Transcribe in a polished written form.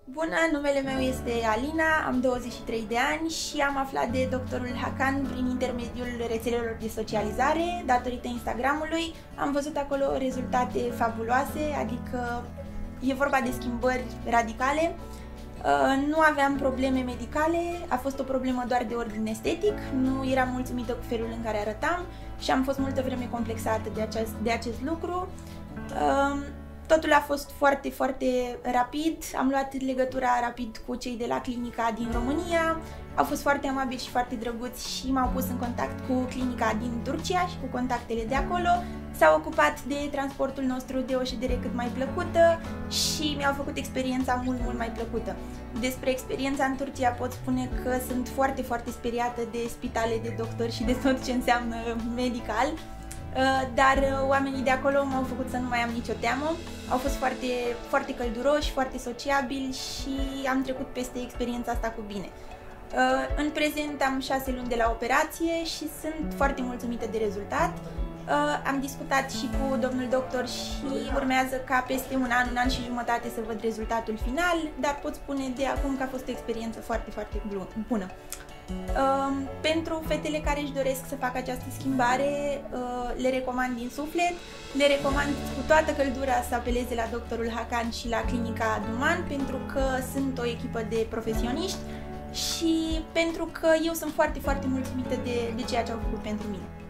Bună, numele meu este Alina, am 23 de ani și am aflat de doctorul Hakan prin intermediul rețelelor de socializare, datorită Instagramului. Am văzut acolo rezultate fabuloase, adică e vorba de schimbări radicale. Nu aveam probleme medicale, a fost o problemă doar de ordin estetic, nu eram mulțumită cu felul în care arătam și am fost multă vreme complexată de acest lucru. Totul a fost foarte, foarte rapid, am luat legătura rapid cu cei de la clinica din România, au fost foarte amabili și foarte drăguți și m-au pus în contact cu clinica din Turcia și cu contactele de acolo. S-au ocupat de transportul nostru de o ședere cât mai plăcută și mi-au făcut experiența mult, mult mai plăcută. Despre experiența în Turcia pot spune că sunt foarte, foarte speriată de spitale, de doctori și de tot ce înseamnă medical. Dar oamenii de acolo m-au făcut să nu mai am nicio teamă. Au fost foarte, foarte călduroși, foarte sociabili și am trecut peste experiența asta cu bine. În prezent am 6 luni de la operație și sunt foarte mulțumită de rezultat. Am discutat și cu domnul doctor și urmează ca peste un an și jumătate să văd rezultatul final, dar pot spune de acum că a fost o experiență foarte, foarte bună. Pentru fetele care își doresc să facă această schimbare, le recomand din suflet, le recomand cu toată căldura să apeleze la doctorul Hakan și la clinica Duman, pentru că sunt o echipă de profesioniști și pentru că eu sunt foarte, foarte mulțumită de ceea ce au făcut pentru mine.